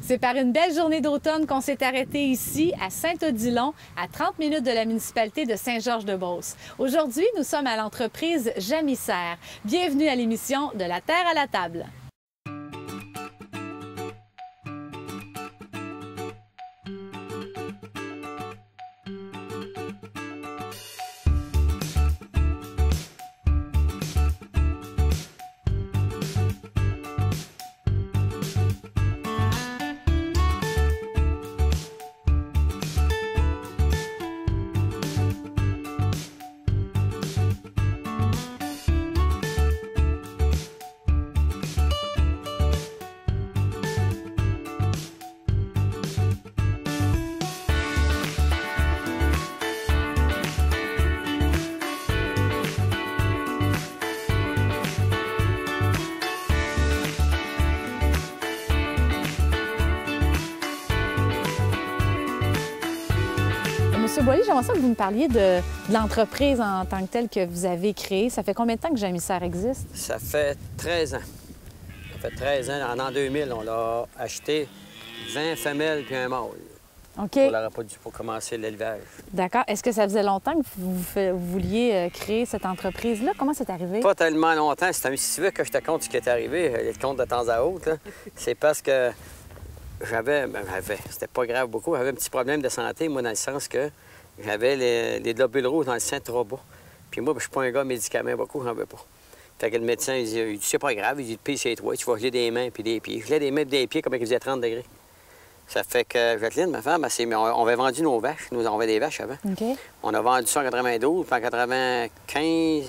C'est par une belle journée d'automne qu'on s'est arrêté ici, à Saint-Odilon, à 30 minutes de la municipalité de Saint-Georges-de-Beauce. Aujourd'hui, nous sommes à l'entreprise Jamissaire. Bienvenue à l'émission De la terre à la table. Monsieur Boilly, j'aimerais ça que vous me parliez de l'entreprise en tant que telle que vous avez créée. Ça fait combien de temps que Jamissaire existe? Ça fait 13 ans. Ça fait 13 ans. En l'an 2000, on l'a acheté 20 femelles puis un mâle. OK. Pour commencer l'élevage. D'accord. Est-ce que ça faisait longtemps que vous vouliez créer cette entreprise-là? Comment c'est arrivé? Pas tellement longtemps. Si tu veux que je te compte ce qui est arrivé, je te compte de temps à autre, c'est parce que c'était pas grave beaucoup, j'avais un petit problème de santé, moi, dans le sens que j'avais les globules rouges dans le sein trop bas. Puis moi, je suis pas un gars médicament beaucoup, j'en veux pas. Fait que le médecin, il dit c'est pas grave, il dit pis c'est toi, tu vas geler des mains puis des pieds. Je gelais des mains et des pieds comme il faisait 30 degrés. Ça fait que Jacqueline, ma femme, on avait vendu nos vaches, on avait des vaches avant. OK. On a vendu ça en 92, puis en 95,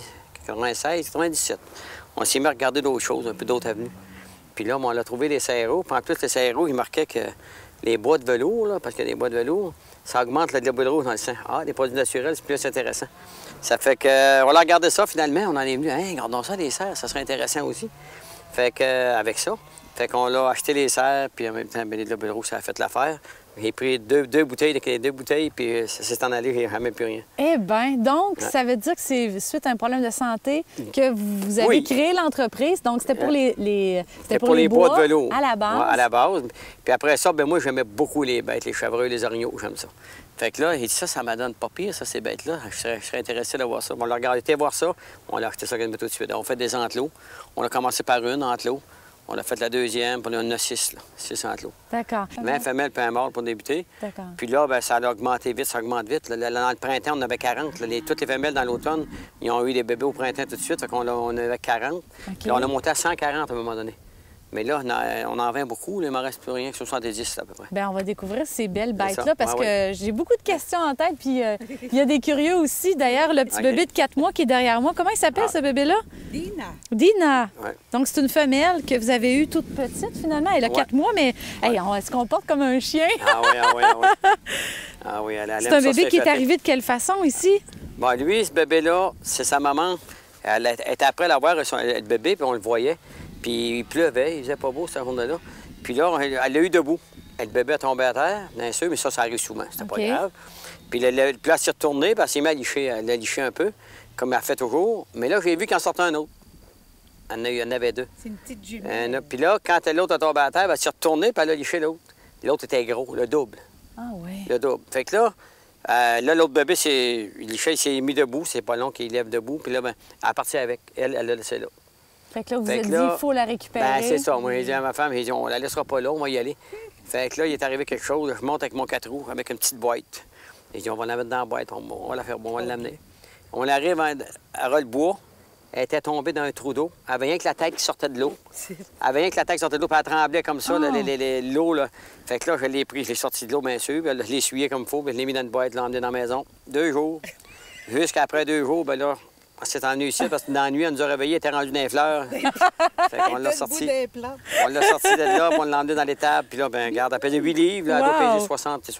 96, 97. On s'est mis à regarder d'autres choses, un peu d'autres avenues. Puis là, on a trouvé des serreaux. Puis en plus, les serreaux, ils marquaient que les bois de velours, là, parce que les bois de velours, ça augmente le globule rouge dans le sang. Ah, les produits naturels, c'est plus intéressant. Ça fait que, on a regardé ça finalement, on en est venu, hein, regardons ça, les serres, ça serait intéressant aussi. Fait que, avec ça, fait qu'on a acheté les serres, puis en même temps, les globules rouges, ça a fait l'affaire. J'ai pris deux bouteilles, puis ça s'est en allé, j'ai jamais plus rien. Eh bien, donc, Ouais. ça veut dire que c'est suite à un problème de santé que vous avez créé l'entreprise. Donc, c'était pour C'était pour les bois de velours. à la base. Ouais, à la base. Puis après ça, ben moi, j'aimais beaucoup les bêtes, les chevreuils, les orignaux, j'aime ça. Fait que là, il dit ça me donne pas pire, ça, ces bêtes-là. Je serais intéressé de voir ça. On l'a regardé, été voir ça. On l'a acheté ça tout de suite. On fait des enclos. On a commencé par une enclos. On a fait la deuxième, puis on en a 6, là. 6 enclos. D'accord. 20 femelles puis un mâle pour débuter. D'accord. Puis là, ben, ça a augmenté vite, ça augmente vite. Là, dans le printemps, on avait 40. Là. Toutes les femelles dans l'automne, ils ont eu des bébés au printemps tout de suite. Fait qu'on on avait 40. OK. Puis là, on a monté à 140 à un moment donné. Mais là, on en vend beaucoup. Là, il ne m'en reste plus rien que 70 là, à peu près. Bien, on va découvrir ces belles C'est bêtes-là ça. parce Ah que j'ai beaucoup de questions en tête. Puis il y a des curieux aussi. D'ailleurs, le petit OK. bébé de 4 mois qui est derrière moi. Comment il s'appelle, ce bébé-là? Dina. Dina. Ouais. Donc, c'est une femelle que vous avez eue toute petite, finalement. Elle a Ouais. 4 mois, mais hey, elle se comporte comme un chien. Ah oui, ah oui, ah oui. Ah oui, elle C'est aime un ça, bébé se qui est flatter. arrivé de quelle façon ici? Bon, lui, ce bébé-là, c'est sa maman. Elle était après l'avoir, le bébé, puis on le voyait. Puis il pleuvait, il faisait pas beau cette journée-là. Puis là, elle l'a eu debout. Le bébé est tombé à terre, bien sûr, mais ça arrive souvent, c'était OK. pas grave. Puis puis là, elle s'est retournée, puis elle s'est mise à licher, elle a liché un peu, comme elle fait toujours. Mais là, j'ai vu qu'il en sortait un autre. Il y en avait 2. C'est une petite jumelle. Puis là, quand l'autre a tombé à terre, elle s'est retournée, puis elle a liché l'autre. L'autre était gros, le double. Ah oui. Le double. Fait que là, l'autre bébé, il s'est mis debout, c'est pas long qu'il lève debout, puis là, ben, elle est partie avec. Elle l'a laissé là. Fait que là, vous vous Fait êtes que dit, là, il faut la récupérer. Ben, c'est ça. Moi, j'ai dit à ma femme, j'ai dit, on la laissera pas là, on va y aller. Fait que là, il est arrivé quelque chose. Je monte avec mon 4 roues, avec une petite boîte. J'ai dit, on va la mettre dans la boîte, on va la faire, on va l'amener. On arrive à Rollebois. Elle était tombée dans un trou d'eau. Elle avait rien que la tête qui sortait de l'eau. Elle avait rien que la tête qui sortait de l'eau, puis elle tremblait comme ça, là, l'eau. Là. Fait que là, je l'ai pris, je l'ai sorti de l'eau, bien sûr, puis je l'ai essuyé comme il faut, puis je l'ai mis dans une boîte, je l'ai emmené dans la maison. 2 jours. Jusqu'après 2 jours, ben là, on s'est ennuyé ici, parce que dans la nuit, elle nous a réveillés, elle était rendue dans les fleurs. Fait qu'on l'a sorti. On l'a sorti de là, puis on l'a emmené dans l'étable, puis là, ben regarde, elle pesait 8 livres, là, elle doit Wow. peser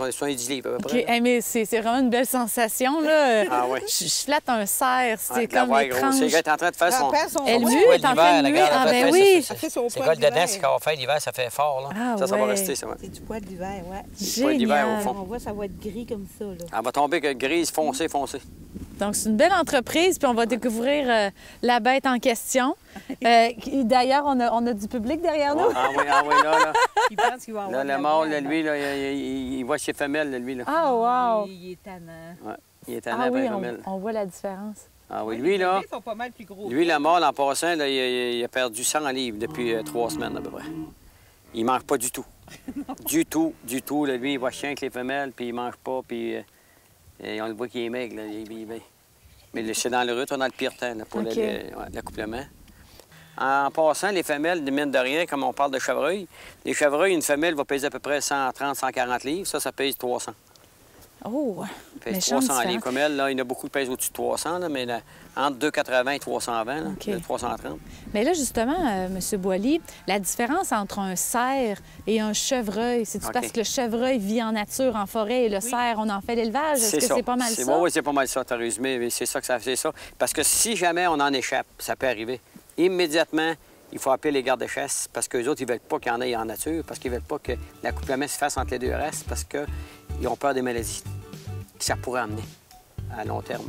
70 livres à peu OK. près. Hey, mais c'est vraiment une belle sensation, là. Ah oui. Je flatte un cerf, c'est Ouais, comme ouais, étrange. C'est est en train de faire son... Elle son mue, petit poil est en d'hiver, train de là, muer. regarde, Ah, elle ben fait oui. ça, Elle fait son c'est poil quoi dedans, d'hiver. c'est qu'on va faire l'hiver, ça fait fort, là. Ah, Ça va ouais. rester, ça, ouais. C'est du poil d'hiver, ouais. Poil d'hiver, au Génial. fond. On voit, ça va être gris comme ça, là. Elle va tomber que grise foncée. Donc, c'est une belle entreprise, puis on va découvrir la bête en question. D'ailleurs, on a du public derrière nous. Ah oui, là. Il pense qu'il va avoir Là, le mâle, là, lui, là, il voit ses femelles, là, lui. Là. Ah, wow! Il est tannant. Ouais, il est tannant Ah oui, les femelles. on voit la différence. Ah oui, lui, là, Les sont pas mal plus gros. lui, le mâle, en passant, là, il a perdu 100 livres depuis 3 semaines, à peu près. Il mange pas du tout. Du tout. Là, lui, il va chien avec les femelles, puis il mange pas, puis on le voit qu'il est maigre, là. Mais c'est dans le rut, dans le pire temps, là, pour l'accouplement. En passant, les femelles, de mine de rien, comme on parle de chevreuil, les chevreuils, une femelle va peser à peu près 130, 140 livres. Ça pèse 300. Oh! Ça pèse 300 livres. Comme elle, là, il y en a beaucoup qui pèsent au-dessus de 300, là, mais là, entre 280 et 320, là, 330. Mais là, justement, M. Boily, la différence entre un cerf et un chevreuil, c'est-tu parce que le chevreuil vit en nature, en forêt, et le cerf, on en fait l'élevage? Est-ce que c'est pas mal ça? Oui, c'est pas mal ça, tu as résumé, mais c'est ça que ça fait ça. Parce que si jamais on en échappe, ça peut arriver. Immédiatement, il faut appeler les gardes-chasse parce qu'eux autres, ils veulent pas qu'il y en ait en nature, parce qu'ils veulent pas que l'accouplement se fasse entre les deux races, parce qu'ils ont peur des maladies que ça pourrait amener à long terme.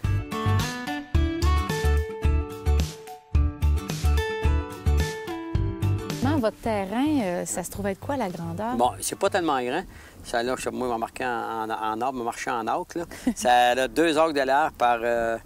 Votre terrain, ça se trouve être quoi, la grandeur? Bon, c'est pas tellement grand. Ça, là, moi, m'a marqué en arbre, m'a marché en arc, là. Ça a 2 arcs de large par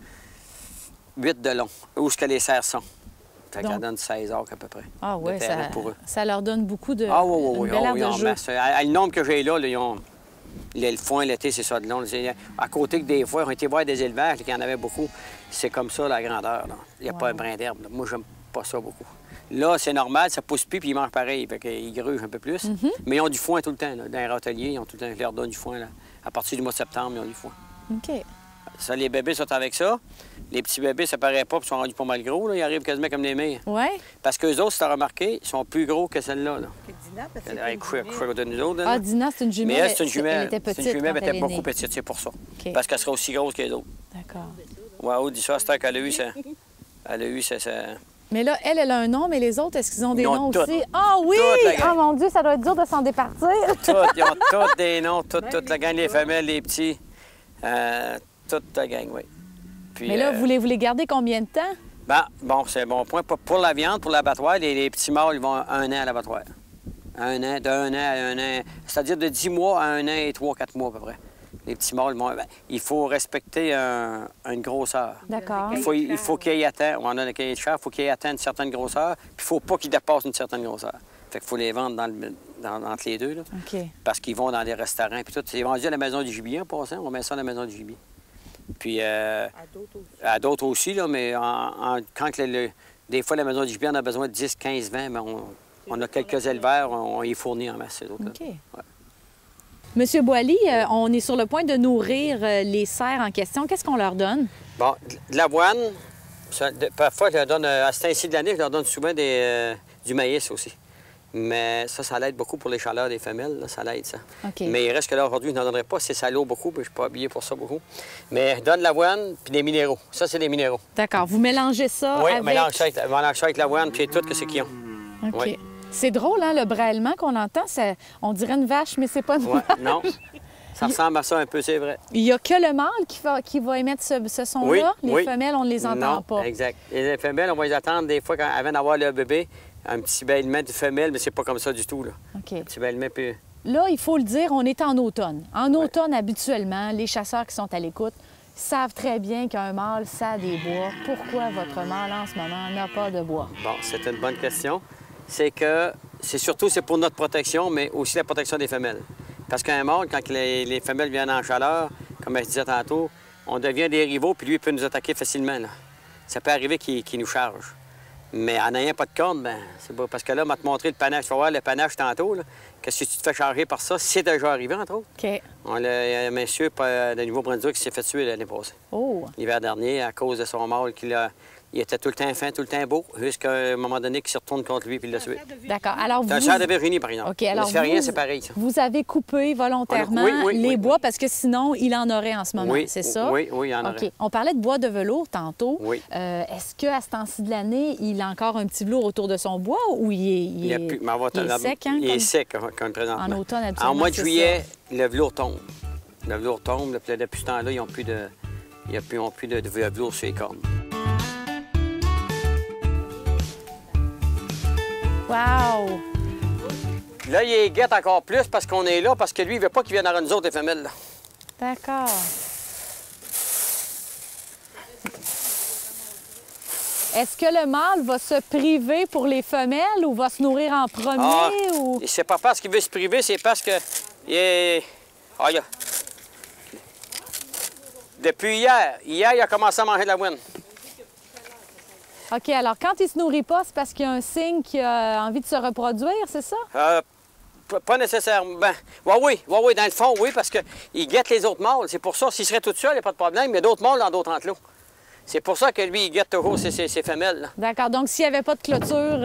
8 de long, où ce que les serres sont. Fait qu'elle donne 16 arcs à peu près. Ah oui, pour eux. Ça leur donne beaucoup de oui, de jeu. Le nombre que j'ai là, ils ont... Le foin, l'été, c'est ça de long. À côté que des fois, on était voir des élevages, qu'il y en avait beaucoup. C'est comme ça, la grandeur. Là. Il n'y a pas un brin d'herbe. Moi, j'aime pas ça beaucoup. Là, c'est normal, ça pousse plus, puis ils mangent pareil. Fait qu'ils grugent un peu plus. Mais ils ont du foin tout le temps. Là. Dans les râteliers, ils ont tout le temps, je leur donne du foin. Là. À partir du mois de septembre, ils ont du foin. OK. Ça, les bébés sont avec ça. Les petits bébés, ça paraît pas, puis ils sont rendus pas mal gros. Là. Ils arrivent quasiment comme des mères. Oui. Parce qu'eux autres, si tu as remarqué, ils sont plus gros que celle-là. Là. Dina, parce que Elle couche à côté de nous autres. Ah, Dina, c'est une jumelle. Mais elle, c'est une jumelle. Elle était petite. C'est une jumelle, mais elle était beaucoup née. petite, c'est pour ça. OK. Parce qu'elle sera aussi grosse que les autres. D'accord. Wow, dis ça, c'est qu'elle a eu ça. Elle a eu ça. Mais là, elle a un nom, mais les autres, est-ce qu'ils ont des noms toutes. aussi? Ah oui! Ah mon Dieu, ça doit être dur de s'en départir. Ils ont tous des noms, toute la gang, les femelles, les petits. Toute la gang, oui. Puis, mais là, voulez-vous les garder combien de temps? Bon, c'est bon point. Pour la viande, pour l'abattoir, les petits mâles, ils vont 1 an à l'abattoir. 1 an, de 1 an à 1 an. C'est-à-dire de 10 mois à 1 an et 3-4 mois à peu près. Les petits mâles, il faut respecter une grosseur. D'accord. Il faut qu'il y ait atteint, on a le cahier de charge, il faut qu'il y ait atteint une certaine grosseur, puis il ne faut pas qu'ils dépassent une certaine grosseur. Fait qu'il faut les vendre entre les deux, là. OK. Parce qu'ils vont dans des restaurants, puis tout. C'est vendu à la maison du gibier en passant, on met ça à la maison du gibier. Puis à d'autres aussi, là, mais quand des fois, la maison du gibier, on a besoin de 10, 15, 20, mais on a quelques éleveurs, on y fournit en masse, ces autres-là. OK. Ouais. Monsieur Boily, on est sur le point de nourrir les cerfs en question. Qu'est-ce qu'on leur donne? Bon, de l'avoine. Parfois, je leur donne, à ce temps-ci de l'année, je leur donne souvent du maïs aussi. Mais ça l'aide beaucoup pour les chaleurs des femelles, là, ça l'aide, ça. Okay. Mais il reste que là, aujourd'hui, je n'en donnerai pas, c'est salaud beaucoup, puis je ne suis pas habillé pour ça beaucoup. Mais je donne de l'avoine puis des minéraux. Ça, c'est des minéraux. D'accord. Vous mélangez ça oui, avec... Oui, mélange ça avec l'avoine, puis tout ce qu'ils ont. OK. Oui. C'est drôle, hein, le brêlement qu'on entend, on dirait une vache, mais c'est pas une vache. Non, ça ressemble à ça un peu, c'est vrai. Il n'y a que le mâle qui va émettre ce son-là. Les femelles, on ne les entend pas. Exact. Et les femelles, on va les attendre des fois avant d'avoir le bébé. Un petit bêlement de femelle, mais c'est pas comme ça du tout, là. OK. Un petit bêlement, puis... Là, il faut le dire, on est en automne. En automne, habituellement, les chasseurs qui sont à l'écoute savent très bien qu'un mâle, ça a des bois. Pourquoi votre mâle, en ce moment, n'a pas de bois? Bon, c'est une bonne question. C'est que c'est pour notre protection, mais aussi la protection des femelles. Parce qu'un mâle, quand les femelles viennent en chaleur, comme je disais tantôt, on devient des rivaux, puis lui, il peut nous attaquer facilement, là. Ça peut arriver qu'il nous charge. Mais en n'ayant pas de corne, ben c'est pas... Parce que là, on va te montrer le panache. Tu vas voir le panache tantôt, là. Qu'est-ce que tu te fais charger par ça? C'est déjà arrivé, entre autres. OK. Il y a un monsieur de Nouveau-Brunswick qui s'est fait tuer l'année passée. Oh! L'hiver dernier, à cause de son mâle il était tout le temps fin, tout le temps beau, jusqu'à un moment donné qu'il se retourne contre lui puis il l'a tué. D'accord. Alors c'est un cerf de Virginie, par exemple. OK. Alors ça fait rien, c'est pareil, ça. Vous avez coupé volontairement les bois parce que sinon, il en aurait en ce moment, c'est ça? Oui, il en aurait. OK. On parlait de bois de velours tantôt. Oui. Est-ce qu'à ce temps-ci de l'année, il a encore un petit velours autour de son bois ou il est sec? Hein, il est sec, comme présentement. En automne, habituellement, en mois de juillet, le velours tombe. Le velours tombe, puis depuis ce temps-là, ils n'ont plus de Il n'y a plus de velours sur les cornes. Wow! Là, il les guette encore plus parce qu'on est là, parce que lui, il ne veut pas qu'ils viennent à nous autres, les femelles. Là. D'accord. Est-ce que le mâle va se priver pour les femelles ou va se nourrir en premier? Ou... C'est pas parce qu'il veut se priver, c'est parce que... Depuis hier, il a commencé à manger de la moine. OK, alors quand il ne se nourrit pas, c'est parce qu'il y a un signe qu'il a envie de se reproduire, c'est ça? Pas nécessairement. Ben, oui, dans le fond, oui, parce qu'il guette les autres mâles. C'est pour ça, s'il serait tout seul, il n'y a pas de problème. Il y a d'autres mâles dans d'autres enclos. C'est pour ça que lui, il guette toujours ses femelles. D'accord, donc s'il n'y avait pas de clôture,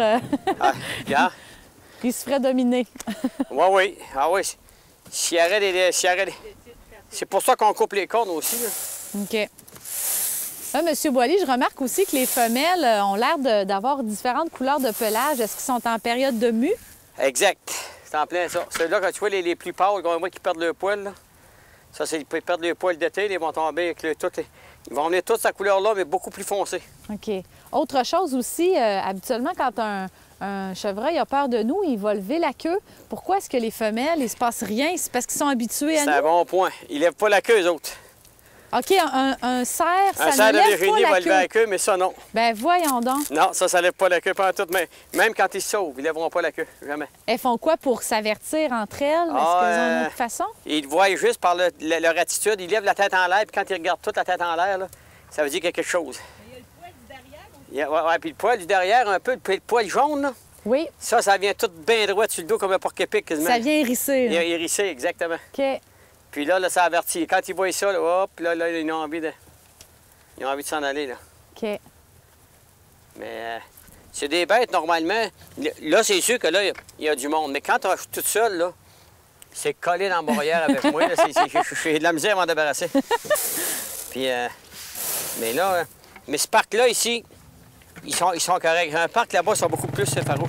il se ferait dominer. Oui. Ah oui. S'il y aurait des... C'est pour ça qu'on coupe les cornes aussi. Là. OK. Là, M. Boily, je remarque aussi que les femelles ont l'air d'avoir différentes couleurs de pelage. Est-ce qu'ils sont en période de mue? Exact. C'est en plein ça. Ceux-là, quand tu vois les plus pâles, qui perdent leur poil, là. Ça, ils perdent leur poil d'été, ils vont tomber avec ils vont venir toute cette couleur-là, mais beaucoup plus foncée. OK. Autre chose aussi, habituellement, quand un chevreuil a peur de nous, il va lever la queue. Pourquoi est-ce que les femelles, il ne se passe rien? C'est parce qu'ils sont habitués à nous? C'est un bon point. Ils ne lèvent pas la queue, eux autres. OK, un cerf, ça ne lève pas la queue. Un cerf de Virginie va lever la queue, mais ça, non. Ben voyons donc. Non, ça ne lève pas la queue pendant tout. Mais même quand ils se sauvent, ils ne lèveront pas la queue, jamais. Elles font quoi pour s'avertir entre elles? Est-ce qu'elles ont une autre façon? Ils voient juste par leur attitude. Ils lèvent la tête en l'air, puis quand ils regardent toute la tête en l'air, là, ça veut dire quelque chose. Il y a le poil du derrière. Oui, puis le poil du derrière, un peu, le poil jaune, là. Oui. Ça vient tout bien droit sur le dos comme un porc-épic, quasiment. Ça vient hérisser. Hérisser, exactement. OK. Puis là, ça avertit. Quand ils voient ça, là, hop, là, ils ont envie de s'en aller, là. OK. Mais c'est des bêtes, normalement. Là, c'est sûr que là, il y a du monde. Mais quand je suis toute seule, là, c'est collé dans la barrière avec moi. J'ai de la misère à m'en débarrasser. Puis, mais là, mais ce parc-là, ici, ils sont corrects. Un parc là-bas, ils sont beaucoup plus farouches.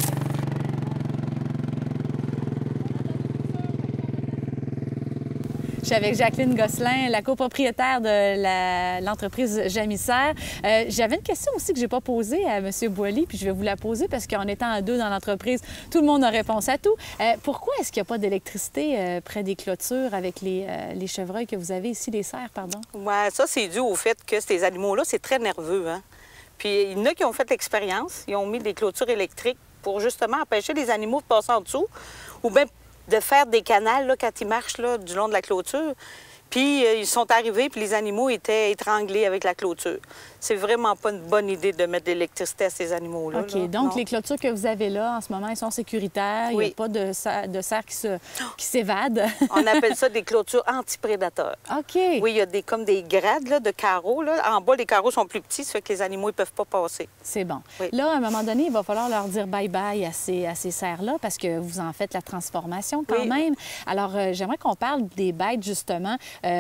Je suis avec Jacqueline Gosselin, la copropriétaire de l'entreprise Jamissaire. J'avais une question aussi que je n'ai pas posée à M. Boily, puis je vais vous la poser parce qu'en étant à deux dans l'entreprise, tout le monde a réponse à tout. Pourquoi est-ce qu'il n'y a pas d'électricité près des clôtures avec les chevreuils que vous avez ici, les cerfs, pardon? Oui, ça, c'est dû au fait que ces animaux-là, c'est très nerveux, hein? Puis il y en a qui ont fait l'expérience, ils ont mis des clôtures électriques pour justement empêcher les animaux de passer en dessous, ou bien de faire des canals là, quand ils marchent là, du long de la clôture. Puis ils sont arrivés, puis les animaux étaient étranglés avec la clôture. C'est vraiment pas une bonne idée de mettre de l'électricité à ces animaux-là. OK. Donc, les clôtures que vous avez là, en ce moment, elles sont sécuritaires. Oui. Il n'y a pas de cerfs qui s'évadent. On appelle ça des clôtures antiprédateurs. OK. Oui, il y a comme des grades là, de carreaux. Là. En bas, les carreaux sont plus petits, ça fait que les animaux ne peuvent pas passer. C'est bon. Oui. Là, à un moment donné, il va falloir leur dire bye-bye à ces cerfs-là parce que vous en faites la transformation quand même. Alors, j'aimerais qu'on parle des bêtes, justement.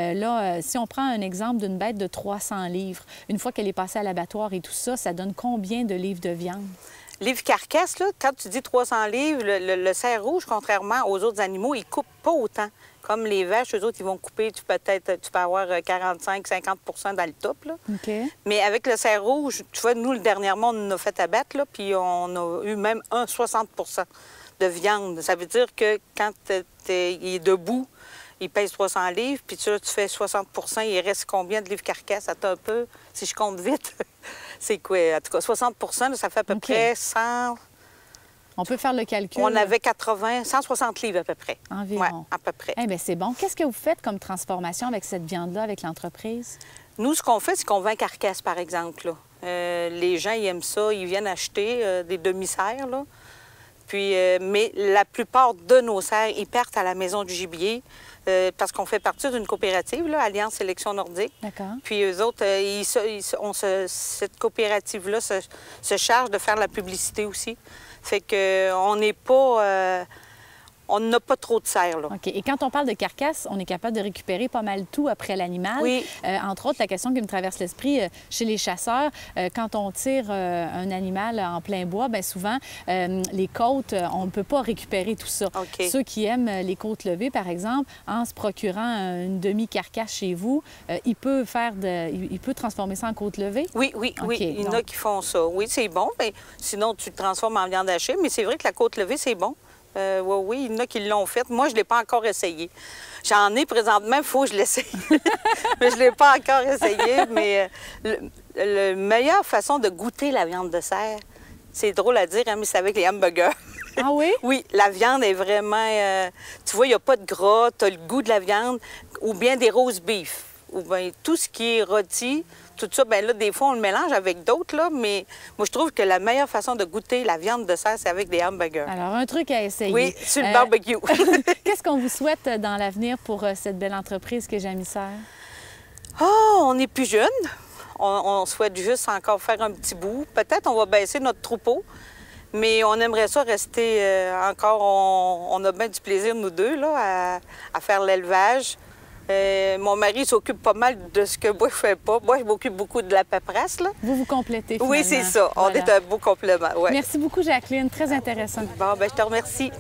Si on prend un exemple d'une bête de 300 livres, une fois qu'elle est passée à l'abattoir et tout ça, ça donne combien de livres de viande? Livre carcasse, là, quand tu dis 300 livres, le cerf rouge, contrairement aux autres animaux, il ne coupe pas autant. Comme les vaches, eux autres, ils vont couper, tu peux avoir 45-50 dans le top. Là. OK. Mais avec le cerf rouge, tu vois, nous, dernièrement, on en a fait abattre, là, puis on a eu même 60 de viande. Ça veut dire que quand il est debout, il pèse 300 livres, puis tu fais 60 il reste combien de livres carcasse? Attends un peu, si je compte vite. C'est quoi? En tout cas, 60 là, ça fait à peu près 100... On peut faire le calcul. On avait 160 livres à peu près. Environ. Oui, à peu près. Eh bien, c'est bon. Qu'est-ce que vous faites comme transformation avec cette viande-là, avec l'entreprise? Nous, ce qu'on fait, c'est qu'on vend carcasse, par exemple. Là. Les gens, ils aiment ça. Ils viennent acheter des demi-serres, là. Puis, mais la plupart de nos cerfs, ils partent à la Maison du gibier parce qu'on fait partie d'une coopérative, là, Alliance Sélection Nordique. D'accord. Puis eux autres, cette coopérative-là se charge de faire la publicité aussi. Fait qu'on n'est pas... on n'a pas trop de serre, là. OK. Et quand on parle de carcasse, on est capable de récupérer pas mal tout après l'animal. Oui. Entre autres, la question qui me traverse l'esprit, chez les chasseurs, quand on tire un animal en plein bois, bien souvent, les côtes, on ne peut pas récupérer tout ça. OK. Ceux qui aiment les côtes levées, par exemple, en se procurant une demi-carcasse chez vous, il peut transformer ça en côte levée? Oui, oui, oui. OK, Il y en a donc- qui font ça. Oui, c'est bon, mais sinon, tu le transformes en viande hachée. Mais c'est vrai que la côte levée, c'est bon. Oui, oui, il y en a qui l'ont fait. Moi, je ne l'ai pas encore essayé. J'en ai présentement, il faut que je l'essaye. Mais je ne l'ai pas encore essayé. Mais la meilleure façon de goûter la viande de cerf, c'est drôle à dire, hein, mais c'est avec les hamburgers. Ah oui? Oui, la viande est vraiment... tu vois, il n'y a pas de gras, tu as le goût de la viande, ou bien des roast beef, ou bien tout ce qui est rôti, tout ça, bien là, des fois, on le mélange avec d'autres, là, mais moi, je trouve que la meilleure façon de goûter la viande de cerf, c'est avec des hamburgers. Alors, un truc à essayer. Oui, sur le barbecue. Qu'est-ce qu'on vous souhaite dans l'avenir pour cette belle entreprise que Jamissère? Oh, on est plus jeunes. On souhaite juste encore faire un petit bout. Peut-être on va baisser notre troupeau, mais on aimerait ça rester encore... On a bien du plaisir, nous deux, là, à faire l'élevage. Mon mari s'occupe pas mal de ce que moi, je fais pas. Moi, je m'occupe beaucoup de la paperasse, là. Vous vous complétez, Oui, finalement. c'est ça. Voilà. On est un beau complément, ouais. Merci beaucoup, Jacqueline. Très intéressant. Bon, ben je te remercie.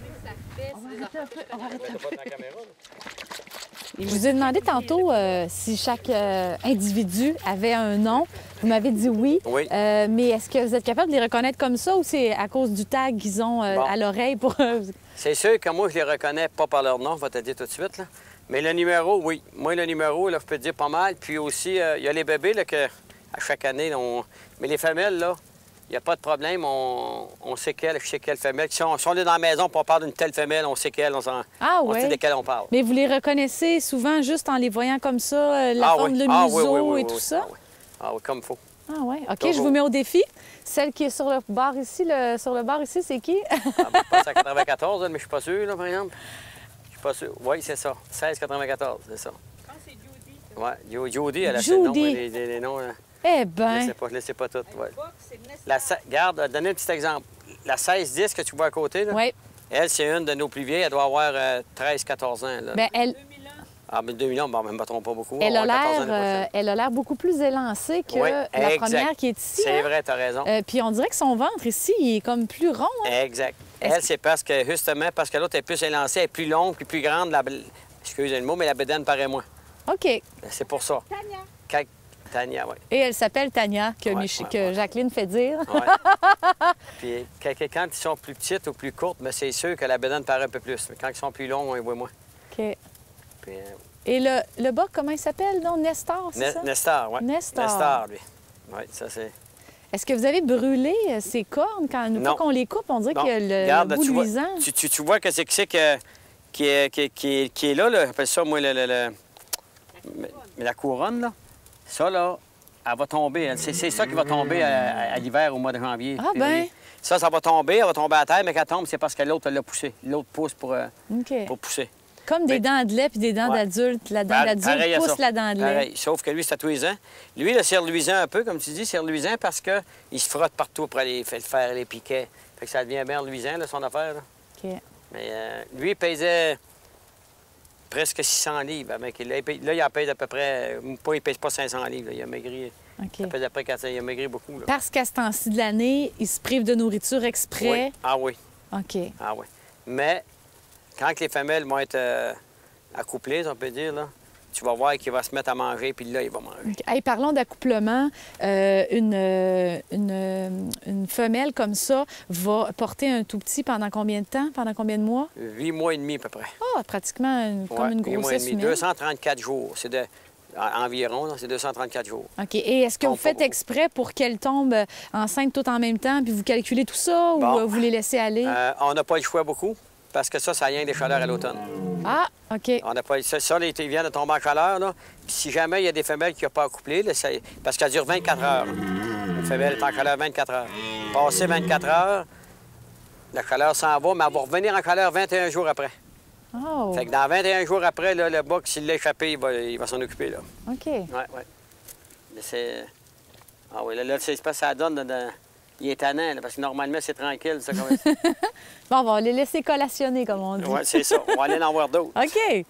Je vous ai demandé tantôt si chaque individu avait un nom. Vous m'avez dit oui. Oui. Mais est-ce que vous êtes capable de les reconnaître comme ça ou c'est à cause du tag qu'ils ont Bon. à l'oreille pour... C'est sûr que moi, je les reconnais pas par leur nom, je vais te dire tout de suite. Là. Mais le numéro, oui. Moi, le numéro, là, je peux te dire pas mal. Puis aussi, il y a les bébés, là, que à chaque année, mais les femelles, là, il n'y a pas de problème. On sait je sais quelle femelle. Si on est dans la maison et on parle d'une telle femelle, on sait quelle, Ah on sait oui? de quelle on parle. Mais vous les reconnaissez souvent juste en les voyant comme ça, la Ah forme oui. de Ah museau oui, oui, oui, et tout oui. ça? Ah oui. Ah oui, comme il faut. Ah oui. OK, Toujours. je vous mets au défi. Celle qui est sur le bar ici, sur le bar ici, c'est qui? Ah, ben, je pense à 94, là, mais je suis pas sûr, là, par exemple. Je suis pas sûr. Oui, c'est ça. 1694, c'est ça. Je pense que c'est Judy. Oui, Judy, elle a fait le nom, Judy. mais les noms, là, Eh je bien, ne sais pas toutes. Ouais. Fox, c'est Nesta. Regarde, donner un petit exemple. La 1610 que tu vois à côté, là, oui. elle, c'est une de nos plus vieilles. Elle doit avoir 13-14 ans. Là. Bien, elle, 2000 ans. Ah, mais 2000 ans, bon, ne me battons pas beaucoup. elle On a va avoir 14 ans l'année l'air prochaine. elle a l'air beaucoup plus élancée que Oui, la exact. première qui est ici. C'est hein? vrai, tu as raison. Puis on dirait que son ventre ici, il est comme plus rond. hein? Exact. Est-ce Elle, c'est parce que, justement, parce que l'autre est plus élancée, elle est plus longue, puis plus grande. Excusez le mot, mais la bédaine paraît moins. OK. C'est pour ça. Tania. Tania, oui. Et elle s'appelle Tania, que, Ouais, que ouais. Jacqueline fait dire. Ouais. Puis quand ils sont plus petites ou plus courtes, mais c'est sûr que la bédaine paraît un peu plus. Mais quand ils sont plus longs, on les voit moins. OK. Puis, Et le bas, comment il s'appelle, non? Nestor, c'est ça? Nestor, oui. Nestor. Nestor, lui. Oui, ça c'est... Est-ce que vous avez brûlé ses cornes quand une fois Non. qu'on les coupe? On dirait Non. que le Regarde, là, bout tu vois, luisant. tu vois que c'est qui est là, là. J'appelle ça, moi, mais la couronne, là. Ça, là, elle va tomber. C'est ça qui va tomber à l'hiver, au mois de janvier. Ah, février. ben. Ça va tomber, elle va tomber à terre, mais quand elle tombe, c'est parce que l'autre l'a poussé. L'autre pousse pour OK. pousser. Comme des Mais- dents de lait puis des dents Ouais. d'adulte. La dent Pareil d'adulte à pousse ça. la dent de lait. Pareil. Sauf que lui, c'est reluisant. Lui, là, c'est reluisant un peu, comme tu dis, c'est reluisant parce qu'il se frotte partout pour aller faire les piquets. Fait que ça devient bien reluisant, là, son affaire. Là. OK. Mais lui, il pesait presque 600 livres. Là, il en pèse à peu près... il pèse pas 500 livres. Là. Il a maigri. OK. Il pèse à peu près 400. Il a maigri beaucoup. Là. Parce qu'à ce temps-ci de l'année, ils se privent de nourriture exprès. Oui. Ah oui. OK. Ah oui. Mais quand les femelles vont être accouplées, on peut dire, là, tu vas voir qu'il va se mettre à manger, puis là, il va manger. OK. Hey, parlons d'accouplement. Une femelle comme ça va porter un tout petit pendant combien de temps? Pendant combien de mois? 8 mois et demi à peu près. Ah, pratiquement comme une 8 mois et grossesse demi. humaine. 234 jours. C'est environ, là, c'est 234 jours. OK. Et est-ce que Tombe vous pas faites beaucoup. exprès pour qu'elles tombent enceintes toutes en même temps, puis vous calculez tout ça, ou Bon. vous les laissez aller? On n'a pas le choix beaucoup, parce que ça rien des chaleurs à l'automne. Ah, OK. On n'a pas ça, l'été vient de tomber en chaleur, là. Puis si jamais il y a des femelles qui n'ont pas accouplé, là, parce qu'elle dure 24 heures. Une femelle est en chaleur 24 heures. Passé 24 heures, la chaleur s'en va, mais elle va revenir en chaleur 21 jours après. Oh, Fait que dans 21 jours après, là, le boc, s'il l'a échappé, il va s'en occuper, là. OK. Oui, oui. Mais c'est... Ah oui, là, c'est parce que ça donne Il est tannant, là, parce que normalement, c'est tranquille, ça, comme ça. Bon, on va les laisser collationner, comme on dit. Oui, c'est ça. On va aller en voir d'autres. OK.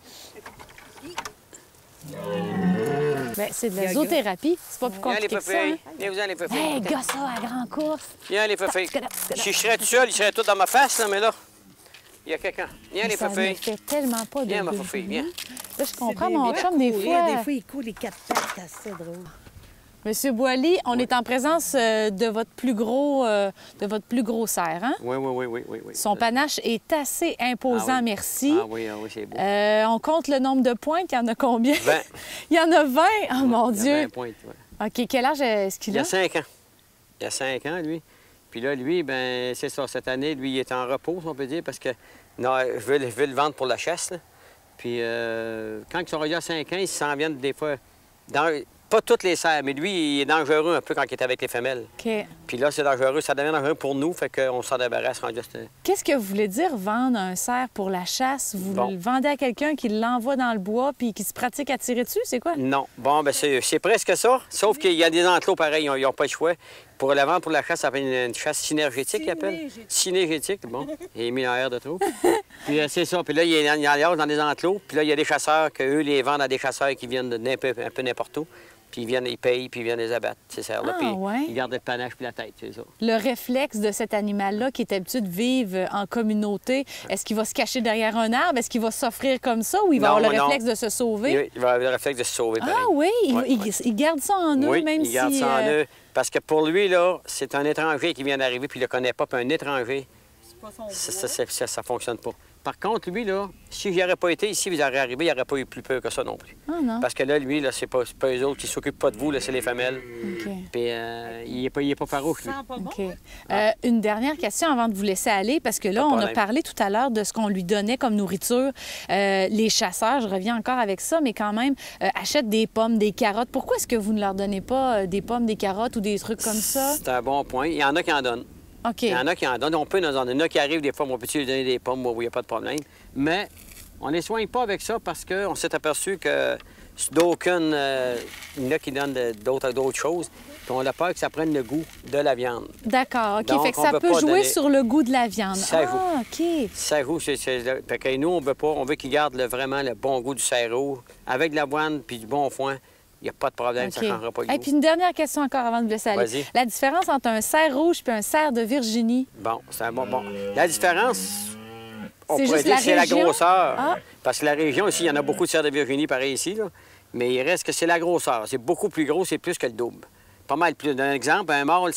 Bien, c'est de la zoothérapie. C'est pas plus Viens, les compliqué que ça. Hein? papilles. Viens-vous-en, les papilles. Hey, gars, ça, à grande course. Viens, les papilles. Si je serais tout seul, ils seraient tous dans ma face, là, mais là, il y a quelqu'un. Viens, les Ça ne papilles. fait tellement pas de Viens, ma bruit. fille, viens. Là, je comprends, mon chum, des fois... Des fois, il court les 4 pattes, c'est assez drôle. Monsieur Boily, on est en présence de votre plus gros cerf, hein? Oui, oui, oui, oui, oui. Son panache est assez imposant, Ah oui. merci. Ah oui, c'est beau. On compte le nombre de pointes. Il y en a combien? 20. Il y en a 20? Oh, mon Il y a Dieu! 20 points, ouais. OK. Quel âge est-ce qu'il Il y a? a 5 ans. Il y a 5 ans, lui. Puis là, lui, ben c'est ça. Cette année, lui, il est en repos, si on peut dire, parce que non, je veux le vendre pour la chasse, là. Puis quand ils sont rendus à 5 ans, ils s'en viennent des fois dans... Pas toutes les cerfs, mais lui, il est dangereux un peu quand il est avec les femelles. OK. Puis là, c'est dangereux. Ça devient dangereux pour nous, fait qu'on s'en débarrasse rendu à cette... Qu'est-ce que vous voulez dire vendre un cerf pour la chasse? Vous Bon. le vendez à quelqu'un qui l'envoie dans le bois puis qui se pratique à tirer dessus? C'est quoi? Non. Bon, ben c'est presque ça. Sauf qu'il y a des enclos pareils, ils n'ont pas le choix. Pour la vendre pour la chasse, ça s'appelle une chasse synergétique, ils appellent. Synergétique, bon. Il est mis en air de trop. Puis c'est ça. Puis là, il y a dans des enclos. Puis là, il y a des chasseurs qu'eux les vendent à des chasseurs qui viennent un peu n'importe où. Puis ils payent, puis ils viennent les abattre, ces cerfs-là. Puis ouais? ils gardent le panache puis la tête, c'est ça. Le réflexe de cet animal-là qui est habitué de vivre en communauté, est-ce qu'il va se cacher derrière un arbre? Est-ce qu'il va s'offrir comme ça ou il va Non, avoir le non. réflexe de se sauver? Il va avoir le réflexe de se sauver, pareil. Ah oui? Ouais, Il garde ça en eux, Oui, même il garde si... ça en eux. Parce que pour lui, là, c'est un étranger qui vient d'arriver, puis il le connaît pas. Puis un étranger, ça fonctionne pas. Par contre, lui, là, si j'y aurais pas été ici, vous auriez arrivé, il n'aurait pas eu plus peur que ça non plus. Ah non? Parce que là, lui, là, c'est pas eux autres qui s'occupent pas de vous, là, c'est les femelles. OK. Puis il est pas farouche, lui. OK. Une dernière question avant de vous laisser aller, parce que là, Pas de on a problème. parlé tout à l'heure de ce qu'on lui donnait comme nourriture. Les chasseurs, je reviens encore avec ça, mais quand même, achètent des pommes, des carottes. Pourquoi est-ce que vous ne leur donnez pas des pommes, des carottes ou des trucs comme ça? C'est un bon point. Il y en a qui en donnent. OK. Il y en a qui en donnent. On peut nous en donner. Il y en a qui arrivent des fois, on peut-tu lui donner des pommes, moi, il n'y a pas de problème. Mais on ne les soigne pas avec ça parce qu'on s'est aperçu que d'aucune... il y en a qui donnent d'autres choses. Puis on a peur que ça prenne le goût de la viande. D'accord, OK. Donc, Fait que on ça peut peut pas jouer donner- sur le goût de la viande. Ça joue. Ah, OK. Ça goût, fait que nous, on veut pas. On veut qu'ils gardent vraiment le bon goût du cerveau. Avec de l'avoine puis du bon foin, il n'y a pas de problème, ça ne OK. changera pas le Et goût. puis une dernière question encore avant de vous laisser aller. Vas-y. La différence entre un cerf rouge et un cerf de Virginie. Bon, c'est un bon. La différence, on C'est pourrait juste dire, la c'est la région? grosseur. Ah. Parce que la région ici, il y en a beaucoup de cerfs de Virginie, pareil ici, là. Mais il reste que c'est la grosseur. C'est beaucoup plus gros, c'est plus que le double. Pas mal plus. D'un exemple,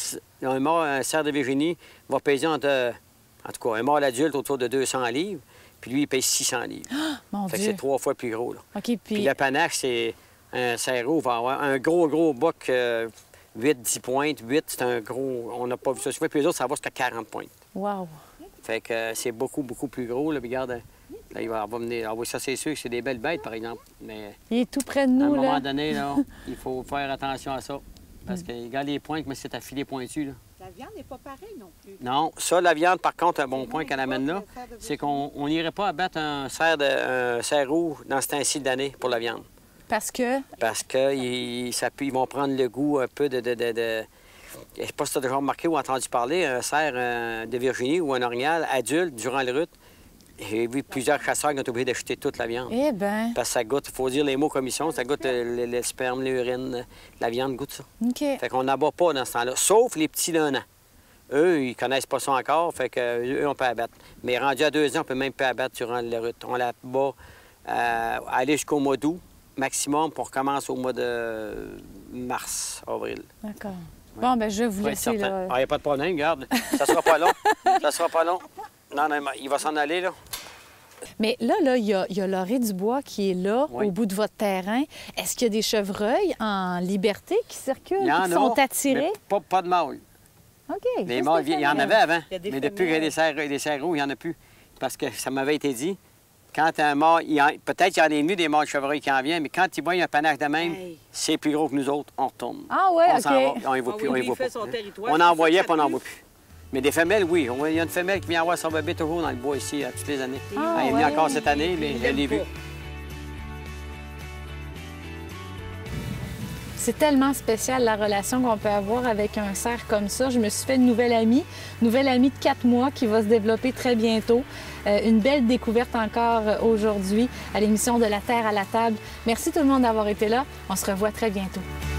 un cerf de Virginie va peser en tout cas, un mâle adulte autour de 200 livres, puis lui, il pèse 600 livres. Mon Fait que Dieu. c'est 3 fois plus gros, là. OK, Puis puis... le panache, c'est un cerveau va avoir un gros boc, 8-10 pointes. 8, c'est un gros... On n'a pas vu ça souvent. Puis les autres, ça va jusqu'à 40 pointes. Wow. Fait que c'est beaucoup plus gros. Là, puis regarde, là, il va venir... Ah oui, ça, c'est sûr que c'est des belles bêtes, par exemple. Mais Il est tout près de à un nous, moment là. donné, là, il faut faire attention à ça. Parce que, regarde les pointes, mais c'est à filet pointu, là. La viande n'est pas pareille non plus. Non, ça, la viande, par contre, un bon point qu'elle amène là, c'est qu'on n'irait pas abattre un cerf rouge dans ce temps-ci d'année pour la viande. Parce que... Parce qu'ils vont prendre le goût un peu de... Je ne sais pas si tu as déjà remarqué ou entendu parler, un cerf de Virginie ou un orignal adulte durant le rut. J'ai vu plusieurs chasseurs qui ont été obligés d'acheter toute la viande. Eh bien, Parce que ça goûte, il faut dire les mots comme ils sont, ça goûte le sperme, l'urine, la viande goûte ça. OK. Fait qu'on n'abat pas dans ce temps-là, sauf les petits d'un an. Eux, ils connaissent pas ça encore, fait que eux, on peut abattre. Mais rendu à 2 ans, on peut même pas abattre durant le rut. On la bat aller jusqu'au mois d'août, maximum, pour commencer au mois de mars, avril. D'accord. Bon, ben je vais vous Pour être laisser, certain. là. Ah, il n'y a pas de problème, regarde. Ça sera pas long. Ça sera pas long. Non, il va s'en aller, là. Mais là, il y a l'orée du bois qui est là, Oui. au bout de votre terrain. Est-ce qu'il y a des chevreuils en liberté qui circulent, Il y en qui a, sont attirés? mais pas de mâles. OK. Les juste mâles, des il y en femelles. avait avant. Il y a des Mais depuis qu'il y a des cerfs rouges, il n'y en a plus. Parce que ça m'avait été dit, quand un mâle, peut-être qu'il y en a venu des mâles chevreuils qui en viennent, mais quand ils voient un panache de même, Hey. c'est plus gros que nous autres, on retourne. Ah ouais, On s'en va, OK. on y va plus, on y va pas. son territoire. On en voyait, puis on n'en voit plus. Mais des femelles, oui. Il y a une femelle qui vient voir son bébé toujours dans le bois ici, toutes les années. Ah, Elle est venue ouais. encore cette année, mais je l'ai vue. C'est tellement spécial la relation qu'on peut avoir avec un cerf comme ça. Je me suis fait une nouvelle amie de 4 mois qui va se développer très bientôt. Une belle découverte encore aujourd'hui à l'émission de La Terre à la table. Merci tout le monde d'avoir été là. On se revoit très bientôt.